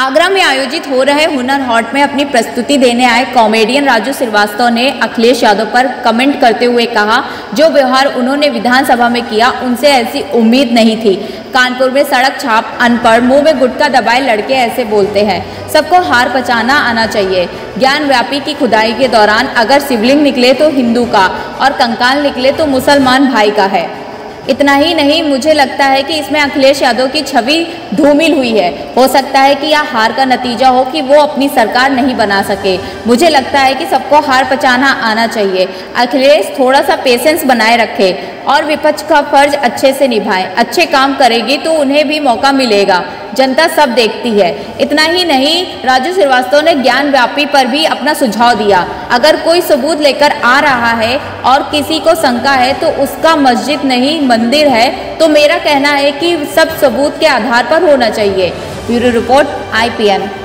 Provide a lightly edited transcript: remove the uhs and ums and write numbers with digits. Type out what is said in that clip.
आगरा में आयोजित हो रहे हुनर हाट में अपनी प्रस्तुति देने आए कॉमेडियन राजू श्रीवास्तव ने अखिलेश यादव पर कमेंट करते हुए कहा, जो व्यवहार उन्होंने विधानसभा में किया उनसे ऐसी उम्मीद नहीं थी। कानपुर में सड़क छाप अनपढ़ मुंह में गुटखा दबाए लड़के ऐसे बोलते हैं। सबको हार पचाना आना चाहिए। ज्ञान व्यापी की खुदाई के दौरान अगर शिवलिंग निकले तो हिंदू का और कंकाल निकले तो मुसलमान भाई का है। इतना ही नहीं, मुझे लगता है कि इसमें अखिलेश यादव की छवि धूमिल हुई है। हो सकता है कि यह हार का नतीजा हो कि वो अपनी सरकार नहीं बना सके। मुझे लगता है कि सबको हार पचाना आना चाहिए। अखिलेश थोड़ा सा पेशेंस बनाए रखे और विपक्ष का फर्ज अच्छे से निभाएं। अच्छे काम करेगी तो उन्हें भी मौका मिलेगा। जनता सब देखती है। इतना ही नहीं, राजू श्रीवास्तव ने ज्ञान व्यापी पर भी अपना सुझाव दिया। अगर कोई सबूत लेकर आ रहा है और किसी को शंका है तो उसका मस्जिद नहीं मंदिर है, तो मेरा कहना है कि सब सबूत के आधार पर होना चाहिए। Bureau report IPN।